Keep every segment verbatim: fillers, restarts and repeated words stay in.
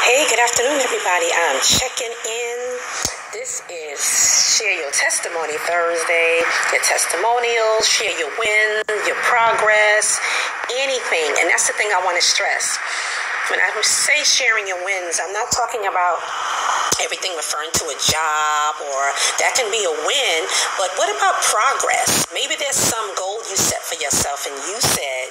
Hey, good afternoon, everybody. I'm checking in. This is Share Your Testimony Thursday. Your testimonials, share your wins, your progress, anything. And that's the thing I want to stress. When I say sharing your wins, I'm not talking about everything referring to a job, or that can be a win, but what about progress? Maybe there's some goal you set for yourself and you said,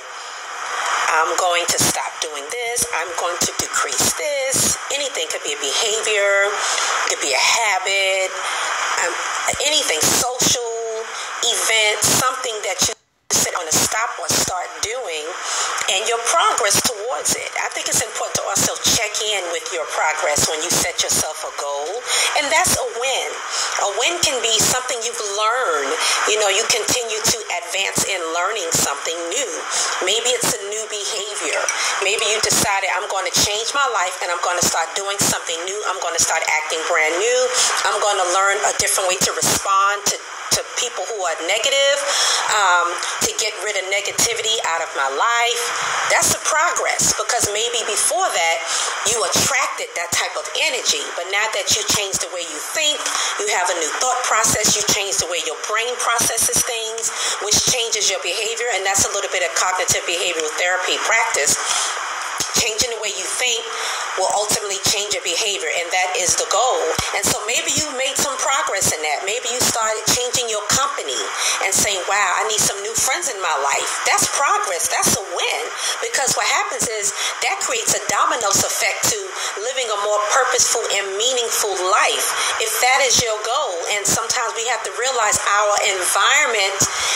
I'm going to stop doing this, I'm going to decrease this. Anything could be a behavior, it could be a habit, um, anything, social event, something that you sit on a stop or start doing, and your progress towards it. I think it's important to also check in with your progress when you set yourself a goal, and that's a win. A win can be something you've learned. You know, you continue to advance in learning something new. Maybe it's a new behavior. Maybe you decided, I'm going to change my life and I'm going to start doing something new. I'm going to start acting brand new. I'm going to learn a different way to respond to to people who are negative, um, to get rid of negativity out of my life. That's a progress, because maybe before that you attracted that type of energy, but now that you change the way you think, you have a new thought process, you change the way your brain processes things, which changes your behavior, and that's a little bit of cognitive behavioral therapy practice. Changing the way you think will ultimately change your behavior, and that is the goal. And so maybe you made some progress in that. Maybe you started changing your company and saying, wow, I need some new friends in my life. That's progress. That's a win, because what happens is that creates a dominoes effect to living a more purposeful and meaningful life, if that is your goal. And sometimes we have to realize our environment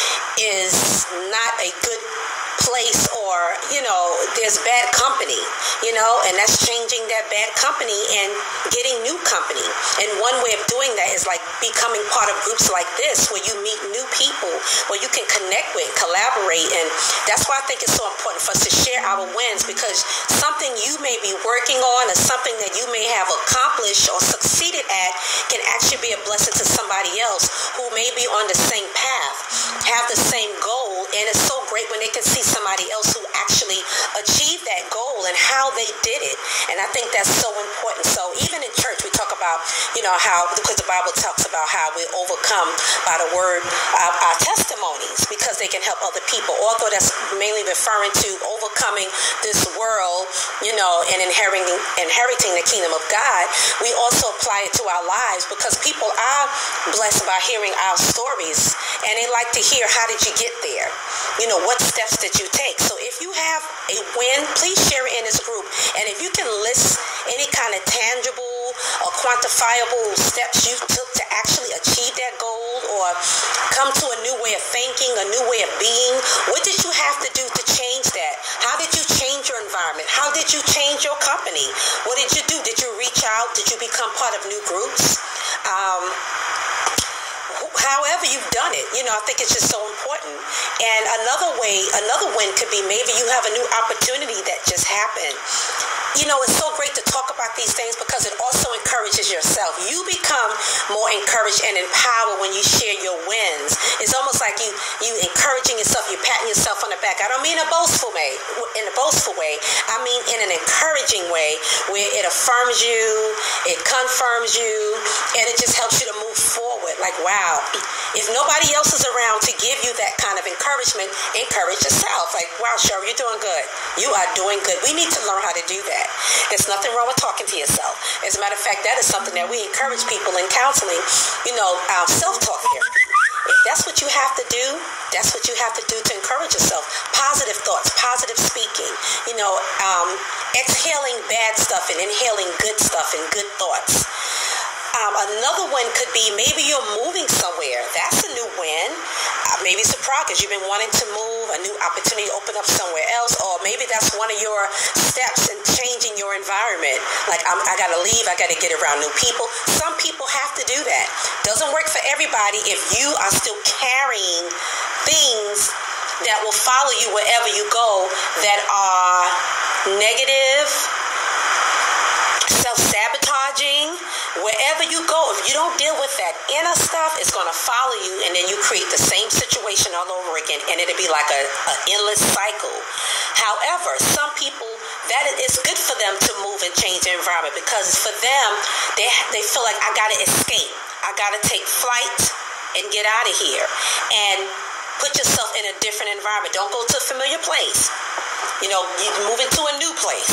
is not a good place, or, you know, there's bad company, you know, and that's changing that bad company and getting new company. And one way of doing that is like becoming part of groups like this, where you meet new people, where you can connect with, collaborate. And that's why I think it's so important for us to share our wins, because something you may be working on or something that you may have accomplished or succeeded at can actually be a blessing to somebody else who may be on the same path, have the same goal. And it's so great when they can see somebody else who actually achieved that goal and how they did it. And I think that's so important. So even in church, we talk about, you know, how, because the Bible talks about how we overcome by the word of our testimonies, because they can help other people. Although that's mainly referring to overcoming this world, you know, and inheriting inheriting the kingdom of God, we also apply it to our lives, because people are blessed by hearing our stories, and they like to hear, how did you get there? You know, what steps did you take? So if you have a win, please share it in this group. And if you can list any kind of tangible or quantifiable steps you took to actually achieve that goal, or come to a new way of thinking, a new way of being, what did you have to do to change that? How did you change your environment? How did you change your company? What did you do? Did you reach out? Did you become part of new groups? Um, However you've done it, you know, I think it's just so important. And another way, another win could be, maybe you have a new opportunity that just happened. You know, it's so great to talk about these things, because it also encourages yourself. You become more encouraged and empowered when you share your wins. It's almost like you you encouraging yourself, you're patting yourself on the back. I don't mean a boastful way, in a boastful way. I mean in an encouraging way, where it affirms you, it confirms you, and it just helps you to move forward. Like, wow, if nobody else is around to give you that kind of encouragement, encourage yourself. Like, wow, Cheryl, you're doing good. You are doing good. We need to learn how to do that. There's nothing wrong with talking to yourself. As a matter of fact, that is something that we encourage people in counseling, you know, um, self-talk here. If that's what you have to do, that's what you have to do to encourage yourself. Positive thoughts, positive speaking, you know, um, exhaling bad stuff and inhaling good stuff and good thoughts. Um, another one could be, maybe you're moving somewhere. That's a new win. Uh, maybe it's a progress. You've been wanting to move, a new opportunity to open up somewhere else, or maybe that's one of your steps in changing your environment. Like, I'm, I got to leave. I got to get around new people. Some people have to do that. Doesn't work for everybody if you are still carrying things that will follow you wherever you go that are negative, self-sabotaging. Wherever you go, if you don't deal with that inner stuff, it's going to follow you, and then you create the same situation all over again, and it'll be like a, a endless cycle. However, some people that it's good for them to move and change their environment, because for them, they they feel like, I gotta escape, I gotta take flight and get out of here, and put yourself in a different environment. Don't go to a familiar place. You know, you move into a new place.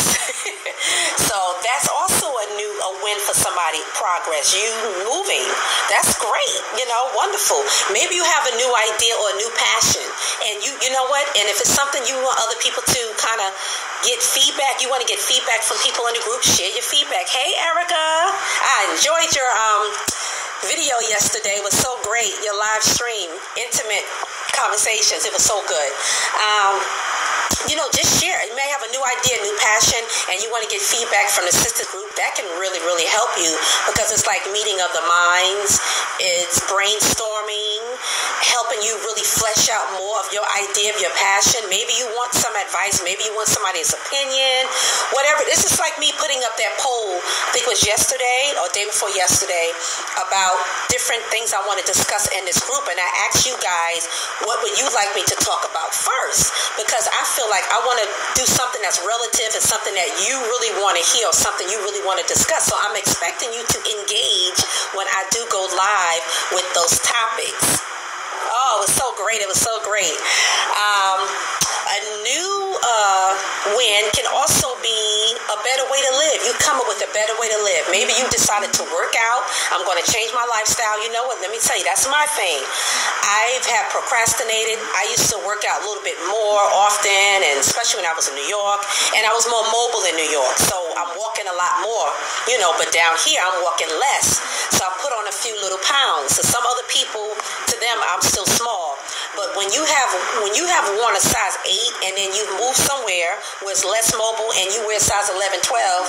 So that's also a new a win for somebody. Progress, you moving, that's great. You know, wonderful. Maybe you have a new idea or a new passion, and you you know what? And if it's something you want other people to kind of get feedback, you want to get feedback from people in the group, share your feedback. Hey, Erica, I enjoyed your um video yesterday. It was so great. Your live stream, intimate conversations. It was so good. Um, you know, just share. You may have a new idea, new passion, and you want to get feedback from the sister group. That can really, really help you, because it's like meeting of the minds. It's brainstorming, helping you really flesh out more of your idea, of your passion. Maybe you want some advice. Maybe you want somebody's opinion. Whatever. This is like me putting up that poll, I think it was yesterday or day before yesterday, about different things I want to discuss in this group. And I asked you guys, what would you like me to talk about first? Because I feel like I want to do something that's relative and something that you really want to hear, or something you really want to discuss. So I'm expecting you to engage when I do go live with those topics. Oh, it was so great. It was so great. Um, a new uh, win can also be a better way to live. You come up with a better way to live. Maybe you decided to work out. I'm going to change my lifestyle. You know what? Let me tell you, that's my thing. I've had procrastinated. I used to work out a little bit more often, and especially when I was in New York, and I was more mobile in New York. So I'm walking a lot more, you know, but down here I'm walking less. So I put on a few little pounds. So some other people, to them, I'm still small. But when you have when you have worn a size eight, and then you move somewhere where it's less mobile and you wear size eleven, twelve,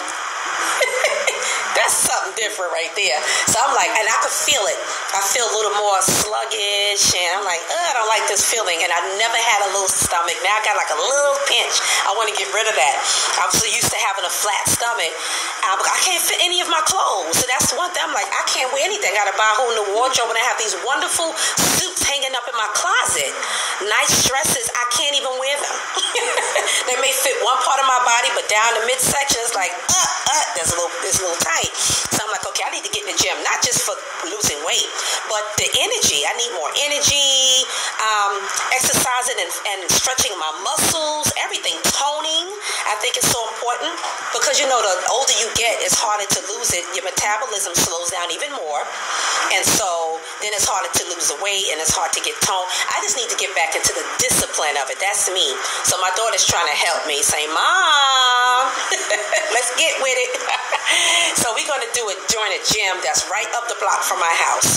that's something different right there. So I'm like, and I could feel it. I feel a little more sluggish, and I'm like, oh, I don't like this feeling. And I never had a little stomach. Now I got like a little pinch. I want to get rid of that. I'm so used to having a flat stomach. I'm, I can't fit any of my clothes. So that's one thing. I'm like, I can't wear anything. I got to buy a whole new wardrobe, and I have these wonderful suits hanging up in my closet. Nice dresses. I can't even wear them. They may fit one part of my body, but down the midsection, it's like, uh, uh, there's a little, it's a little tight. So I'm like, okay, I need to get in the gym, not just for losing weight, but the energy. I need more energy, um, exercising and, and stretching my muscles, everything, toning. I think it's so important, because, you know, the older you get, it's harder to lose it. Your metabolism slows down even more. And so then it's harder to lose the weight, and it's hard to get toned. I just need to get back into the discipline of it. That's me. So my daughter's trying to help me, say, Mom, let's get with it. So we're going to do it, join a gym that's right up the block from my house,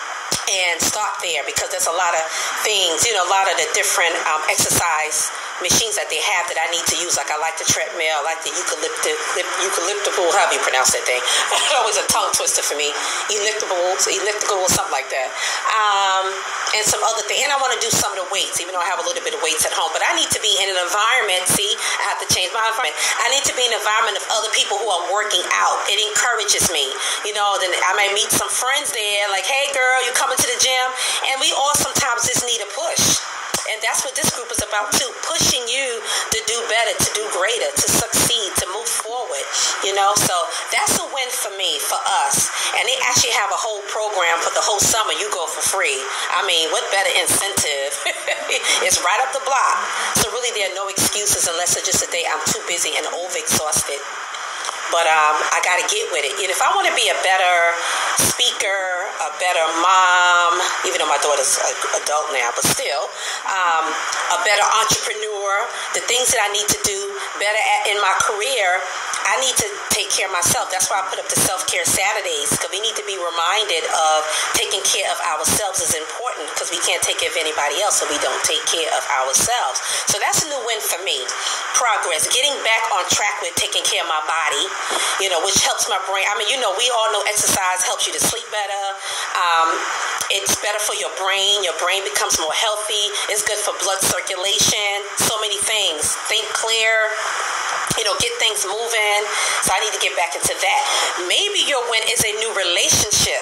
and start there, because there's a lot of things, you know, a lot of the different um, exercise machines that they have that I need to use. Like I like the treadmill, I like the eucalyptus, eucalyptical, how do you pronounce that thing? It's always a tongue twister for me. Elliptical, elliptical or something like that. Um, and some other thing. And I want to do some of the weights, even though I have a little bit of weights at home. But I need to be in an environment. See, I have to change my environment. I need to be in an environment of other people who are working out. It encourages me. You know, then I might meet some friends there, like, hey girl, you coming to the gym? And we all sometimes just need a push. And that's what this group is about too, pushing you to do better, to do greater, to succeed, to move forward, you know. So that's a win for me, for us. And they actually have a whole program for the whole summer. You go for free. I mean, what better incentive? It's right up the block. So really there are no excuses, unless it's just a day I'm too busy and overexhausted. But um, I got to get with it. And if I want to be a better speaker, a better mom, even though my daughter's an adult now, but still, um, a better entrepreneur, the things that I need to do better at in my career, I need to take care of myself. That's why I put up the self-care Saturdays, because we need to be reminded of taking care of ourselves is important, because we can't take care of anybody else if we don't take care of ourselves. So that's a new win for me. Progress, getting back on track with taking care of my body, you know, which helps my brain. I mean, you know, we all know exercise helps you to sleep better. Um, it's better for your brain. Your brain becomes more healthy. It's good for blood circulation. So many things. Think clear. You know, get things moving. So I need to get back into that. Maybe your win is a new relationship.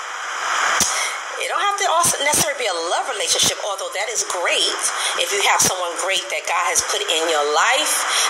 It don't have to also necessarily be a love relationship, although that is great if you have someone great that God has put in your life that's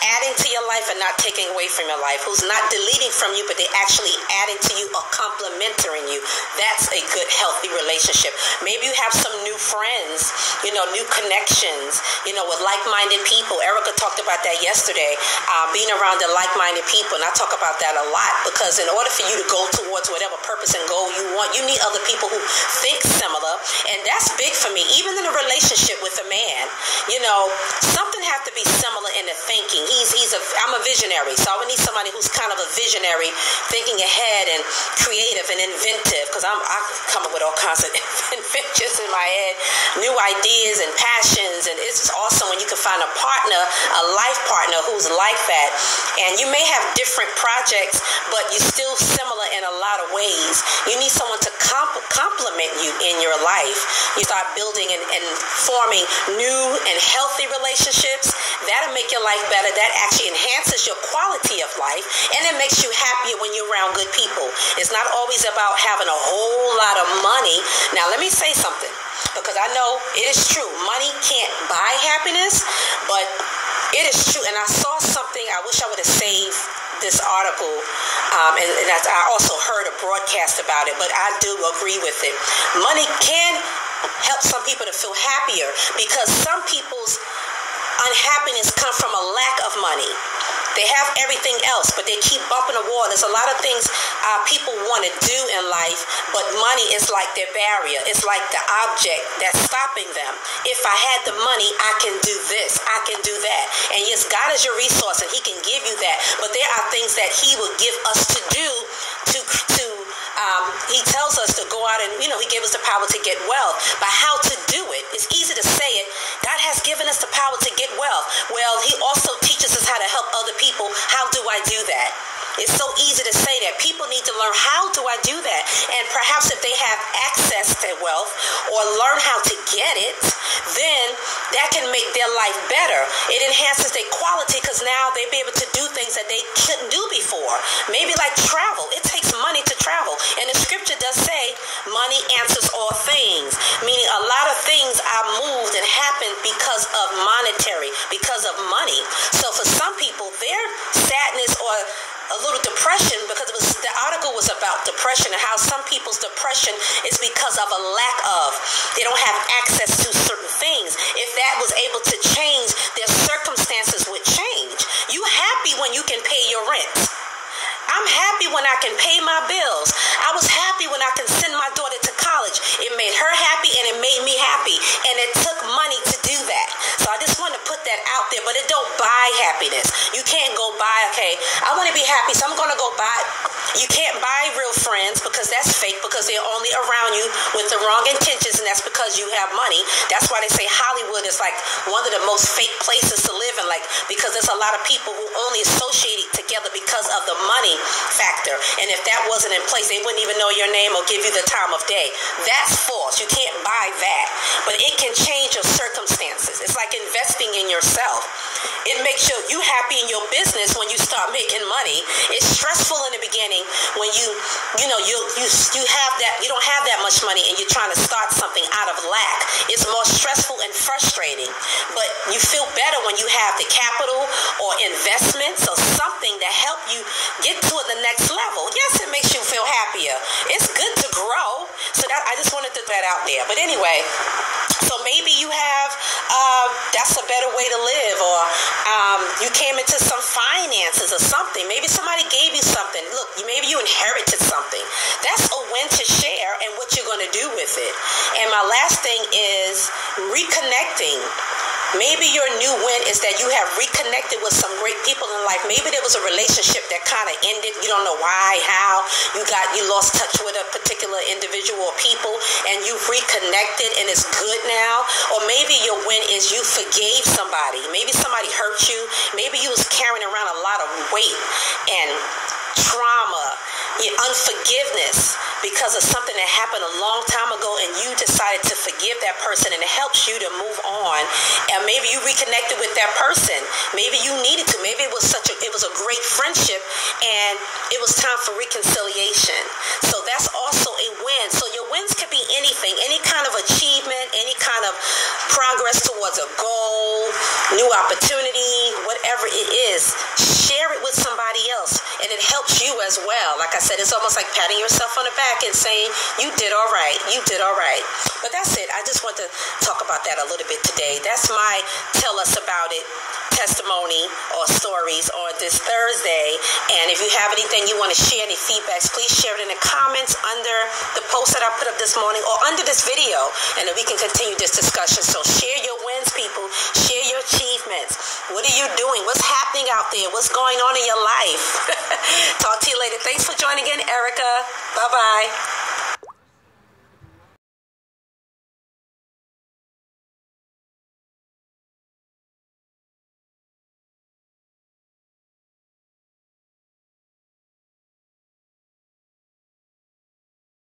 adding to your life and not taking away from your life, who's not deleting from you, but they're actually adding to you or complementing you. That's a good, healthy relationship. Maybe you have some new friends, you know, new connections, you know, with like-minded people. Erica talked about that yesterday, uh, being around the like-minded people, and I talk about that a lot, because in order for you to go towards whatever purpose and goal you want, you need other people who think similar, and that's big for me. Even in a relationship with a man, you know, something have to be similar in the thinking. He's he's a I'm a visionary, so I would need somebody who's kind of a visionary, thinking ahead and creative and inventive, because I'm I come up with all kinds of inventions in my head, new ideas and passions, and it's just awesome when you can find a partner, a life partner who's like that. And you may have different projects, but you're still similar in a lot of ways. You need someone to comp- complement you in your life. You start building and, and forming new and healthy relationships. That'll make your life better. That actually enhances your quality of life, and it makes you happier when you're around good people. It's not always about having a whole lot of money. Now, let me say something, because I know it is true. Money can't buy happiness, but it is true. And I saw something, I wish I would have saved this article, um, and, and I also heard a broadcast about it, but I do agree with it. Money can help some people to feel happier, because some people's unhappiness come from a lack of money. They have everything else, but they keep bumping the wall. There's a lot of things uh, people want to do in life, but money is like their barrier. It's like the object that's stopping them. If I had the money, I can do this, I can do that. And yes, God is your resource, and He can give you that. But there are things that He will give us to do to to Um, he tells us to go out and, you know, He gave us the power to get wealth. But how to do it? It's easy to say it. God has given us the power to get wealth. Well, He also teaches us how to help other people. How do I do that? It's so easy to say that. People need to learn, how do I do that? And perhaps if they have access to wealth or learn how to get it, then that can make their life better. It enhances their quality, because now they'll be able to do things that they couldn't do before. Maybe like travel. It takes money to travel. And the scripture does say money answers all things, meaning a lot of things are moved and happen because of monetary, because of money. So for some people, their sadness or a little depression, because it was, the article was about depression and how some people's depression is because of a lack of, they don't have access to certain things. If that was able to change, their circumstances would change. You happy when you can pay your rent. I'm happy when I can pay my bills. I was happy when I can send my daughter to college. It made her happy, and it made me happy. And it took money to do that. So I just want to put that out there, but it don't buy happiness. You can't go buy, okay, I want to be happy, so I'm going to go buy. You can't buy real friends, because that's fake, because they're only around you with the wrong intentions, and that's because you have money. That's why they say Hollywood is like one of the most fake places to live in, like, because there's a lot of people who only associate it together because of the money factor. And if that wasn't in place, they wouldn't even know your name or give you the time of day. That's false. You can't buy that. But it can change your circumstances. It's like investing in yourself. It makes you, you happy in your business when you start making money. It's stressful in the beginning when you, you know, you you you have that, you don't have that much money and you're trying to start something out of lack. It's more stressful and frustrating. But you feel better when you have the capital or investments or something that help you get to the next level. Yes, it makes you feel happier. It's good to grow. So that, I just wanted to put that out there. But anyway, so maybe you have, uh, that's a better way to live, or um, you came into some finances or something. Maybe somebody gave you something. Look, maybe you inherited something. That's a win to share, and what you're going to do with it. And my last thing is reconnecting. Maybe your new win is that you have reconnected with some great people in life. Maybe there was a relationship that kind of ended. You don't know why, how. You got, you lost touch with a particular individual or people, and you've reconnected and it's good now. Or maybe your win is you forgave somebody. Maybe somebody hurt you. Maybe you was carrying around a lot of weight and trauma, unforgiveness, because of something that happened a long time ago, and you decided to forgive that person, and it helps you to move on. And maybe you reconnected with that person. Maybe you needed to. Maybe it was such a, it was a great friendship, and it was time for reconciliation. So that's also a win. So your wins could be anything, any kind of achievement, any kind of progress towards a goal, new opportunity, whatever it is. helps you as well. Like I said, it's almost like patting yourself on the back and saying, you did all right, you did all right. But that's it. I just want to talk about that a little bit today. That's my tell us about it testimony or stories on this Thursday. And if you have anything you want to share, any feedbacks, please share it in the comments under the post that I put up this morning or under this video, and then we can continue this discussion. So share your wins, people. Share your achievements. What are you doing? What's happening out there? What's going on in your life? Talk to you later. Thanks for joining in, Erica. Bye-bye.